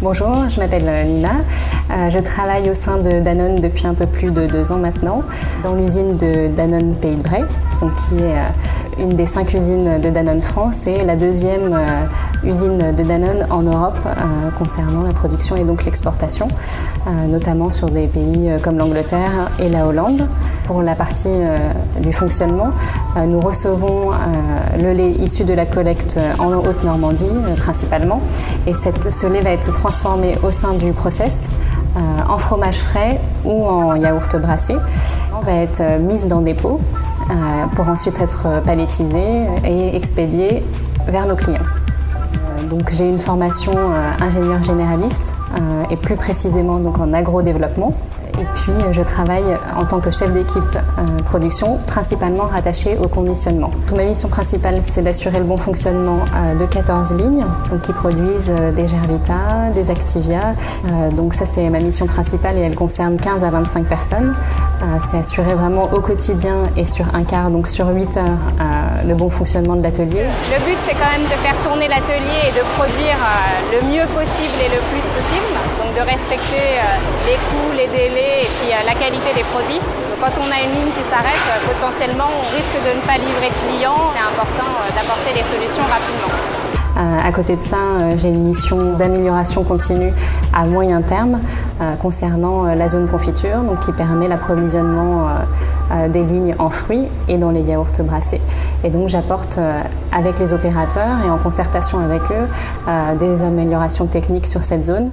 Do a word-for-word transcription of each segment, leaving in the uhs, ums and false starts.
Bonjour, je m'appelle Nina. Euh, je travaille au sein de Danone depuis un peu plus de deux ans maintenant, dans l'usine de Danone Pays de Bray, donc qui est euh, une des cinq usines de Danone France et la deuxième euh, usine de Danone en Europe euh, concernant la production et donc l'exportation, euh, notamment sur des pays euh, comme l'Angleterre et la Hollande. Pour la partie euh, du fonctionnement, euh, nous recevons euh, le lait issu de la collecte en Haute-Normandie euh, principalement, et cette, ce lait va être transformé au sein du process euh, en fromage frais ou en yaourt brassé. On va être euh, mise dans des pots euh, pour ensuite être palettisé et expédié vers nos clients. Donc j'ai une formation euh, ingénieur généraliste euh, et plus précisément donc en agro-développement. Et puis je travaille en tant que chef d'équipe euh, production, principalement rattachée au conditionnement. Donc, ma mission principale, c'est d'assurer le bon fonctionnement euh, de quatorze lignes donc, qui produisent euh, des Gervita, des Activia. Euh, donc ça c'est ma mission principale et elle concerne quinze à vingt-cinq personnes. Euh, c'est assurer vraiment au quotidien et sur un quart, donc sur huit heures, euh, le bon fonctionnement de l'atelier. Le but c'est quand même de faire tourner l'atelier et de produire euh, le mieux possible et le plus possible. Donc de respecter euh, les coûts, les délais et puis euh, la qualité des produits. Donc, quand on a une ligne qui s'arrête, euh, potentiellement on risque de ne pas livrer de clients. C'est important euh, d'apporter des solutions rapidement. Euh, à côté de ça, euh, j'ai une mission d'amélioration continue à moyen terme euh, concernant euh, la zone confiture, donc qui permet l'approvisionnement euh, euh, des lignes en fruits et dans les yaourts brassés. Et donc j'apporte euh, avec les opérateurs et en concertation avec eux euh, des améliorations techniques sur cette zone.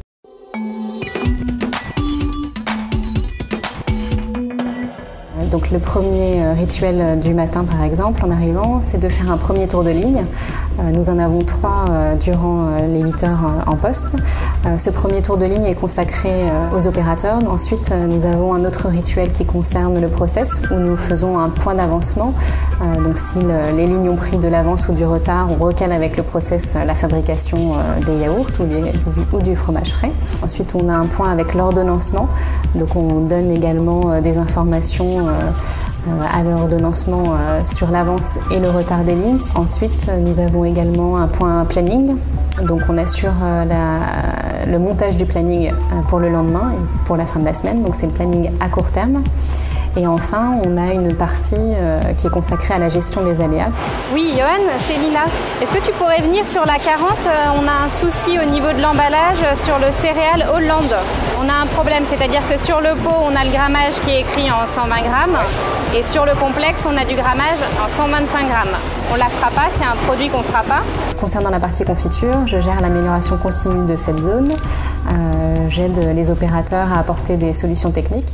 Donc le premier rituel du matin par exemple en arrivant, c'est de faire un premier tour de ligne. Nous en avons trois durant les huit heures en poste. Ce premier tour de ligne est consacré aux opérateurs. Ensuite nous avons un autre rituel qui concerne le process où nous faisons un point d'avancement. Donc si les lignes ont pris de l'avance ou du retard, on recale avec le process la fabrication des yaourts ou du, ou du fromage frais. Ensuite on a un point avec l'ordonnancement. Donc on donne également des informations à l'ordonnancement sur l'avance et le retard des lignes. Ensuite, nous avons également un point planning. Donc on assure la, le montage du planning pour le lendemain et pour la fin de la semaine. Donc c'est le planning à court terme. Et enfin, on a une partie euh, qui est consacrée à la gestion des aléas. Oui, Johan, c'est Lina. Est-ce que tu pourrais venir sur la quarante? On a un souci au niveau de l'emballage sur le céréal Hollande. On a un problème, c'est-à-dire que sur le pot, on a le grammage qui est écrit en cent vingt grammes et sur le complexe, on a du grammage en cent vingt-cinq grammes. On ne la fera pas, c'est un produit qu'on ne fera pas. Concernant la partie confiture, je gère l'amélioration continue de cette zone. Euh, j'aide les opérateurs à apporter des solutions techniques.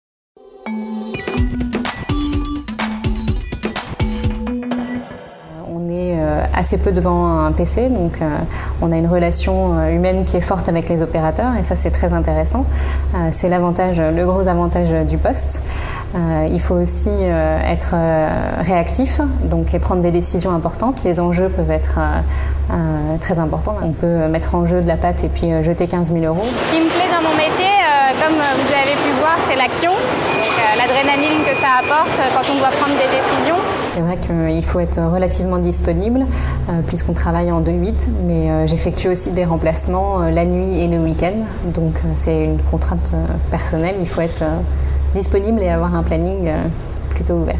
Assez peu devant un P C, donc euh, on a une relation euh, humaine qui est forte avec les opérateurs et ça c'est très intéressant. Euh, c'est l'avantage, le gros avantage du poste. Euh, il faut aussi euh, être euh, réactif donc, et prendre des décisions importantes. Les enjeux peuvent être euh, euh, très importants. On peut mettre en jeu de la pâte et puis euh, jeter quinze mille euros. Ce qui me plaît dans mon métier, euh, comme vous avez pu voir, c'est l'action, euh, l'adrénaline que ça apporte quand on doit prendre des décisions. C'est vrai qu'il faut être relativement disponible euh, puisqu'on travaille en deux huit, mais euh, j'effectue aussi des remplacements euh, la nuit et le week-end. Donc euh, c'est une contrainte euh, personnelle, il faut être euh, disponible et avoir un planning euh, plutôt ouvert.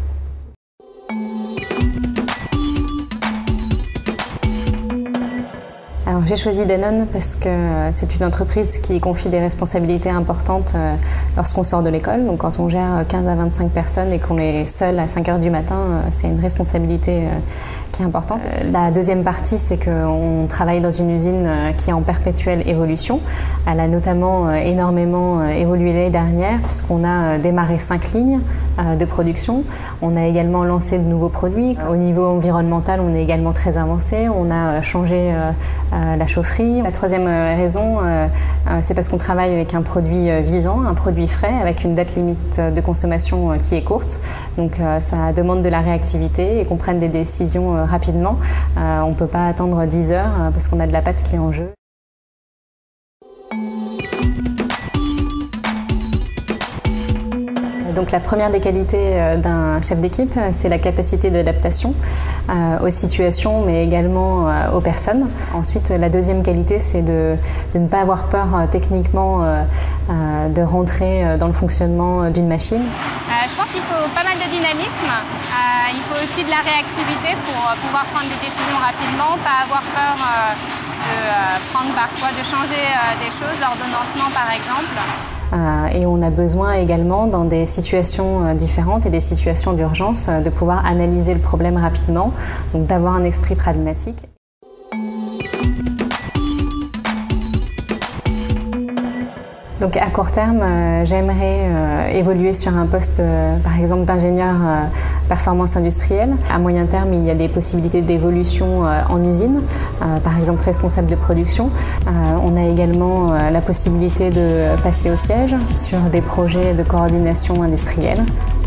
Alors j'ai choisi Danone parce que c'est une entreprise qui confie des responsabilités importantes lorsqu'on sort de l'école. Donc quand on gère quinze à vingt-cinq personnes et qu'on est seul à cinq heures du matin, c'est une responsabilité qui est importante. La deuxième partie, c'est qu'on travaille dans une usine qui est en perpétuelle évolution. Elle a notamment énormément évolué l'année dernière puisqu'on a démarré cinq lignes de production. On a également lancé de nouveaux produits. Au niveau environnemental, on est également très avancé. On a changé la chaufferie. La troisième raison, c'est parce qu'on travaille avec un produit vivant, un produit frais, avec une date limite de consommation qui est courte. Donc ça demande de la réactivité et qu'on prenne des décisions rapidement. On ne peut pas attendre dix heures parce qu'on a de la pâte qui est en jeu. Donc la première des qualités d'un chef d'équipe, c'est la capacité d'adaptation aux situations, mais également aux personnes. Ensuite, la deuxième qualité, c'est de, de ne pas avoir peur techniquement de rentrer dans le fonctionnement d'une machine. Euh, je pense qu'il faut pas mal de dynamisme. Euh, il faut aussi de la réactivité pour pouvoir prendre des décisions rapidement, pas avoir peur euh, de euh, prendre parfois, de changer euh, des choses, l'ordonnancement par exemple. Euh, et on a besoin également, dans des situations différentes et des situations d'urgence, de pouvoir analyser le problème rapidement, donc d'avoir un esprit pragmatique. Donc à court terme, euh, j'aimerais euh, évoluer sur un poste, euh, par exemple, d'ingénieur euh, performance industrielle. À moyen terme, il y a des possibilités d'évolution euh, en usine, euh, par exemple responsable de production. Euh, on a également euh, la possibilité de passer au siège sur des projets de coordination industrielle.